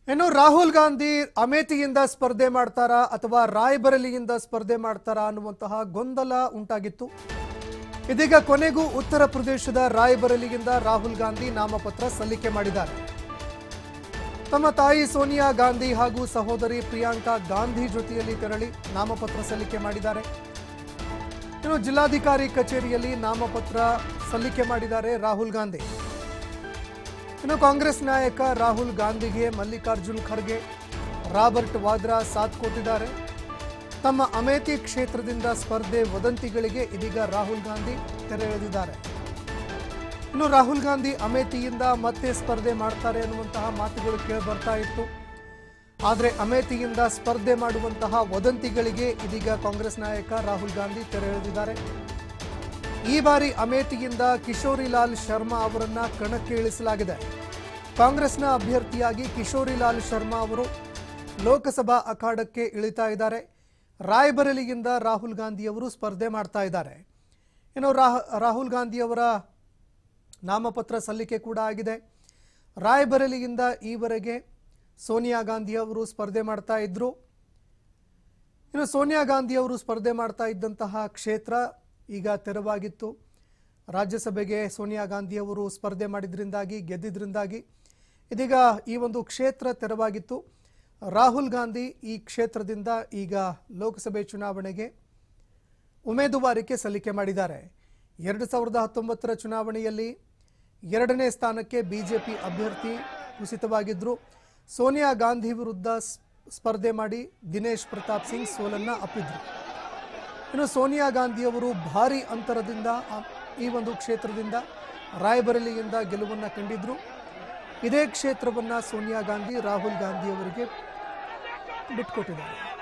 ಇನ್ನು ರಾಹುಲ್ ಗಾಂಧಿ ಅಮೇಥಿಯಿಂದ ಸ್ಪರ್ಧೆ ಮಾಡ್ತಾರಾ ಅಥವಾ ರಾಯಬರೇಲಿಯಿಂದ ಸ್ಪರ್ಧೆ ಮಾಡ್ತಾರಾ ಅನ್ನುವಂತಹ ಗೊಂದಲ ಉಂಟಾಗಿತ್ತು. ಇದೀಗ ಕೊನೆಗೂ ಉತ್ತರ ಪ್ರದೇಶದ ರಾಯಬರೇಲಿಯಿಂದ ರಾಹುಲ್ ಗಾಂಧಿ ನಾಮಪತ್ರ ಸಲ್ಲಿಕೆ ಮಾಡಿದ್ದಾರೆ. ತಮ್ಮ ತಾಯಿ ಸೋನಿಯಾ ಗಾಂಧಿ ಹಾಗೂ ಸಹೋದರಿ ಪ್ರಿಯಾಂಕಾ ಗಾಂಧಿ ಜೊತೆಯಲ್ಲಿ ತೆರಳಿ ನಾಮಪತ್ರ ಸಲ್ಲಿಕೆ ಮಾಡಿದ್ದಾರೆ. ಇನ್ನು ಜಿಲ್ಲಾಧಿಕಾರಿ ಕಚೇರಿಯಲ್ಲಿ ನಾಮಪತ್ರ ಸಲ್ಲಿಕೆ ಮಾಡಿದ್ದಾರೆ ರಾಹುಲ್ ಗಾಂಧಿ. ಇನ್ನು ಕಾಂಗ್ರೆಸ್ ನಾಯಕ ರಾಹುಲ್ ಗಾಂಧಿಗೆ ಮಲ್ಲಿಕಾರ್ಜುನ್ ಖರ್ಗೆ, ರಾಬರ್ಟ್ ವಾದ್ರಾ ಸಾಥ್ ಕೊಟ್ಟಿದ್ದಾರೆ. ತಮ್ಮ ಅಮೇಥಿ ಕ್ಷೇತ್ರದಿಂದ ಸ್ಪರ್ಧೆ ವದಂತಿಗಳಿಗೆ ಇದೀಗ ರಾಹುಲ್ ಗಾಂಧಿ ತೆರೆ ಎಳೆದಿದ್ದಾರೆ. ಇನ್ನು ರಾಹುಲ್ ಗಾಂಧಿ ಅಮೇಥಿಯಿಂದ ಮತ್ತೆ ಸ್ಪರ್ಧೆ ಮಾಡ್ತಾರೆ ಅನ್ನುವಂತಹ ಮಾತುಗಳು ಕೇಳಿ ಬರ್ತಾ ಇತ್ತು. ಆದರೆ ಅಮೇಥಿಯಿಂದ ಸ್ಪರ್ಧೆ ಮಾಡುವಂತಹ ವದಂತಿಗಳಿಗೆ ಇದೀಗ ಕಾಂಗ್ರೆಸ್ ನಾಯಕ ರಾಹುಲ್ ಗಾಂಧಿ ತೆರೆ ಎಳೆದಿದ್ದಾರೆ. ಈ ಬಾರಿ ಅಮೇಥಿಯಿಂದ ಕಿಶೋರಿಲಾಲ್ ಶರ್ಮಾ ಅವರನ್ನ ಕಣಕ್ಕೆ ಇಳಿಸಲಾಗಿದೆ. ಕಾಂಗ್ರೆಸ್ನ ಅಭ್ಯರ್ಥಿಯಾಗಿ ಕಿಶೋರಿಲಾಲ್ ಶರ್ಮಾ ಅವರು ಲೋಕಸಭಾ ಅಖಾಡಕ್ಕೆ ಇಳಿತಾ ಇದ್ದಾರೆ. ರಾಯಬರೇಲಿಯಿಂದ ರಾಹುಲ್ ಗಾಂಧಿ ಅವರು ಸ್ಪರ್ಧೆ ಮಾಡ್ತಾ ಇದ್ದಾರೆ. ಇನ್ನು ರಾಹುಲ್ ಗಾಂಧಿ ಅವರ ನಾಮಪತ್ರ ಸಲ್ಲಿಕೆ ಕೂಡ ಆಗಿದೆ. ರಾಯಬರೇಲಿಯಿಂದ ಈವರೆಗೆ ಸೋನಿಯಾ ಗಾಂಧಿ ಅವರು ಸ್ಪರ್ಧೆ ಮಾಡ್ತಾ ಇದ್ರು. ಇನ್ನು ಸೋನಿಯಾ ಗಾಂಧಿ ಅವರು ಸ್ಪರ್ಧೆ ಮಾಡ್ತಾ ಇದ್ದಂತಹ ಕ್ಷೇತ್ರ ಈಗ ತೆರವಾಗಿತ್ತು. ರಾಜ್ಯಸಭೆಗೆ ಸೋನಿಯಾ ಗಾಂಧಿ ಅವರು ಸ್ಪರ್ಧೆ ಮಾಡಿದ್ರಿಂದಾಗಿ ಗೆದ್ದಿದ್ರಿಂದಾಗಿ ಇದೀಗ ಈ ಒಂದು ಕ್ಷೇತ್ರ ತೆರವಾಗಿತ್ತು. ರಾಹುಲ್ ಗಾಂಧಿ ಈ ಕ್ಷೇತ್ರದಿಂದ ಈಗ ಲೋಕಸಭೆ ಚುನಾವಣೆಗೆ ಉಮೇದುವಾರಿಕೆ ಸಲ್ಲಿಕೆ ಮಾಡಿದ್ದಾರೆ. 2019 ಚುನಾವಣೆಯಲ್ಲಿ 2ನೇ ಸ್ಥಾನಕ್ಕೆ ಬಿಜೆಪಿ ಅಭ್ಯರ್ಥಿ ಕುಸಿತವಾಗಿದ್ದರು. ಸೋನಿಯಾ ಗಾಂಧಿ ವಿರುದ್ಧ ಸ್ಪರ್ಧೆ ಮಾಡಿ ದಿನೇಶ್ ಪ್ರತಾಪ್ ಸಿಂಗ್ ಸೋಲನ್ನ ಅಪ್ಪಿದ್ರು. ಇನ್ನು ಸೋನಿಯಾ ಗಾಂಧಿ ಅವರು ಭಾರಿ ಅಂತರದಿಂದ ಈ ಒಂದು ಕ್ಷೇತ್ರದಿಂದ ರಾಯಬರೇಲಿಯಿಂದ ಗೆಲುವನ್ನು ಕಂಡಿದ್ರು. ಇದೇ ಕ್ಷೇತ್ರವನ್ನು ಸೋನಿಯಾ ಗಾಂಧಿ ರಾಹುಲ್ ಗಾಂಧಿ ಅವರಿಗೆ ಬಿಟ್ಟುಕೊಟ್ಟಿದ್ದಾರೆ.